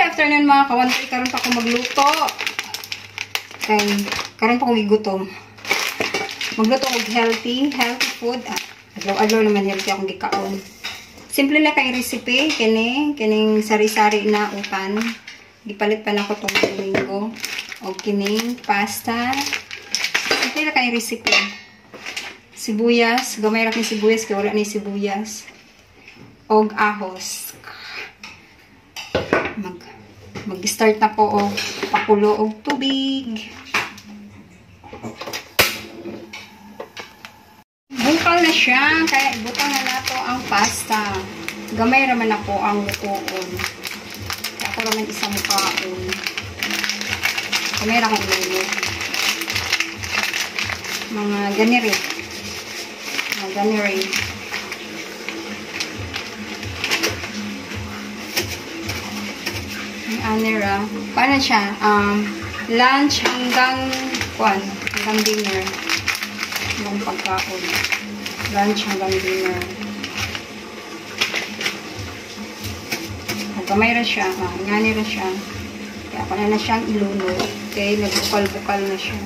afternoon mga kawantay. Karon pa ako magluto. Kay karon pa ako gigutom. Magluto og healthy food. Adlaw-adlaw naman healthy akong gikaon. Simple lang kay recipe kining sari-sari na utan. Gipalit pa na ko tong linggo. Og kining pasta. Simple lang kay recipe. Sibuyas, gamay ra kay sibuyas kay wala ni sibuyas. Og ahos. Mag-start na ko og pakulo og tubig. Bukal na siya, kaya ibutang na nato ang pasta. Gamay raman ako ang lutoon. Ako raman isang kaon. Gamay raman ulo. Mga ganiri. Mga ganiri. Anera. Paano siya? Lunch hanggang dinner. Hanggang pagkaon. Lunch hanggang dinner. Gamay ra siya. Ngani ra siya. Kaya ako na siyang iluno. Okay, nagbukal-bukal na siya.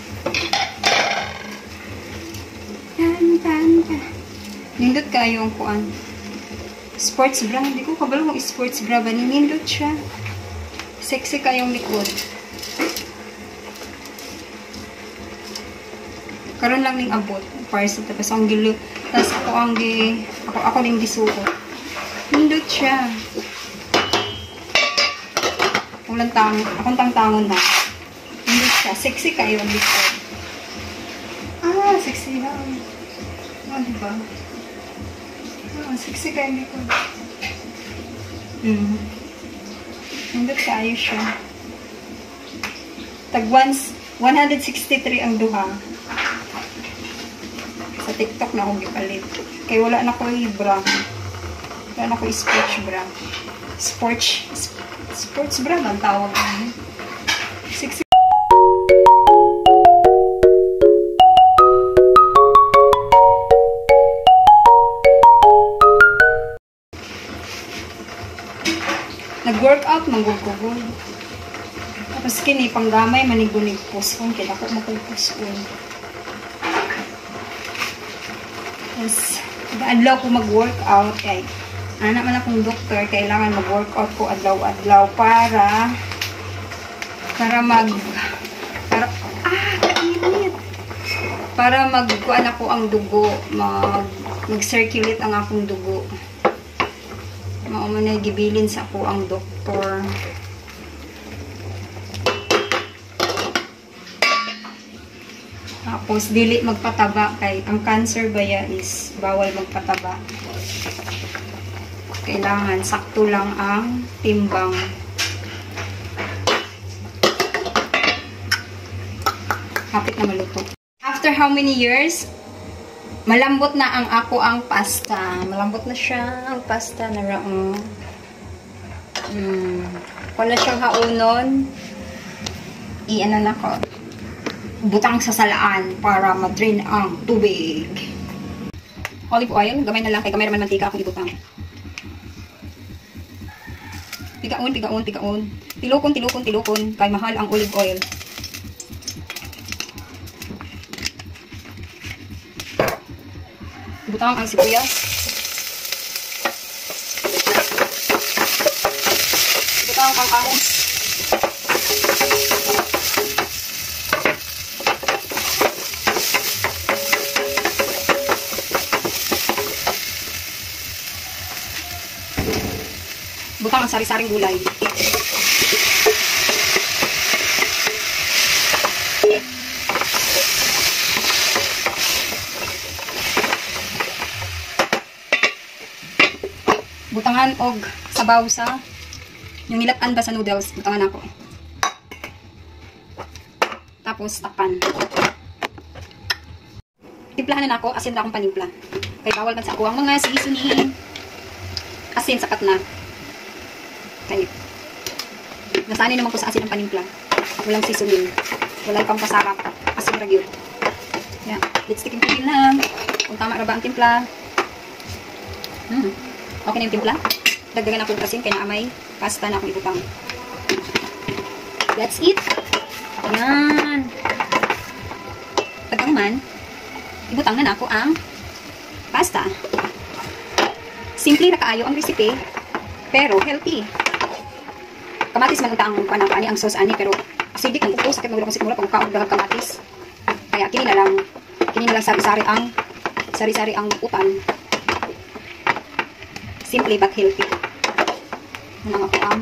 Nindot kayo ang kuan. Sports bra. Hindi ko kabalo kung sports bra ba. Nindot siya. Sexy kayong likod. Karon lang ning abot. Parcel tapos ang gilo. Tapos ako ning gisuot. Nindot siya. Akong tangtangon na. Nindot siya. Sexy kayong likod. Sexy lang. Diba? Sexy kayong likod. Nindot kayo siya. Tag 163 ang duha. Sa TikTok na akong gipalit. Kaya wala na ko bra. Wala na ko sports bra. Sports bra ang tawag na. Sexy. Nag-workout, manggugugol. Tapos kini, panggamay, manigunig puspon. Kaya ako magpuspon. Tapos, adlaw ko mag-workout. Kaya, anak man akong doktor, kailangan mag-workout ko adlaw-adlaw para magkuan ako ang dugo. Mag-circulate ang akong dugo. Mauman na gibilin sa ako ang doktor. Tapos, dili magpataba. Kay ang cancer baya is bawal magpataba. Kailangan sakto lang ang timbang. Kapit na maluto. After how many years? Malambot na ang pasta. Malambot na siya ang pasta na raong. Kung na siyang haunon, i-ano na ko. Butang sa salaan para ma-drain ang tubig. Olive oil, gamay na lang kay gamay naman mantika akong ibutang. Tigaon. Tilukon kay mahal ang olive oil. Butang ang sibuyas. Butang ang ahos. Butang ang sari-saring gulay. Butangan og sabaw sa yung nilatan ba sa noodles, butangan ako. Tapos takpan. Timplahan na ako, asin na akong panimpla. Kay bawal man sa ako ang mga seasoning. Asin sapat na. Kay nasanay naman ko sa asin ang panimpla. Walang seasoning. Walang pang pasarap. Asin ra gyud. Yeah, let's stick in lang. Kung tama ra ba ang timpla. Okay na yung timpla. Dagdagan ako ng asin kaya naamay pasta na akong ibutang. That's it. Ayan. Pagkang man, ibutang na ako ang pasta. Simple ra kaayo ang recipe, pero healthy. Kamatis man unta ang panang ani ang sauce ani, pero acidic ang upo, sakit magulong sikmura pag kaon daghang kamatis. Kaya kini na lang sari-sari ang utan. Simple but healthy. Mga kuam.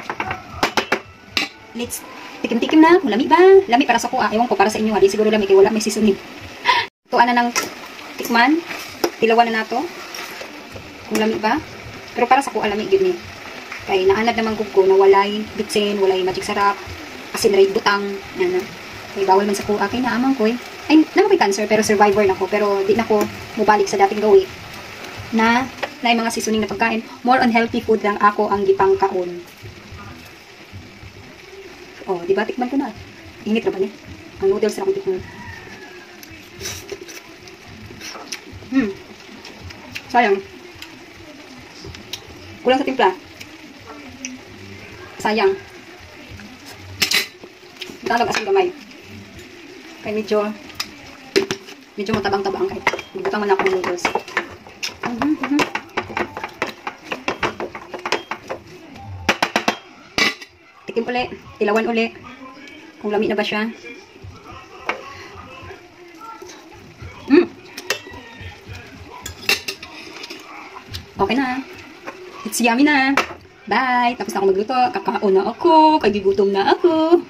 Let's tikim-tikim na. Kung lami ba? Lami para sa kuha. Ewan ko para sa inyo. Di siguro lami kay wala may seasoning. Tuan na ng tikman. Tilawan na nato. Kung lami ba? Pero para sa kuha lami gyud ni. Kay naanad naman ko na walay bitsin, walay magic sarap, asin ray butang. Yan na. Kay bawal man sa kuha kay naamang ko eh. Ay, naman may cancer pero survivor na ko. Pero di na ko mubalik sa dating gawi. Na mga seasoning na pagkain. More on healthy food lang ako ang gipang kaon. Oh, di ba? Tikman ko na. Init na ba niya? Ang noodles na akong tikman. Sayang. Kulang sa timpla. Sayang. Talag asin gamay. Kaya medyo matabang-tabang kahit. Ibutang man ako ng noodles. Tikim uli. Tilawan uli. Kung lami na ba siya. Okay na. It's yummy na. Bye. Tapos na ako magluto. Kakaon na ako. Kagigutom na ako.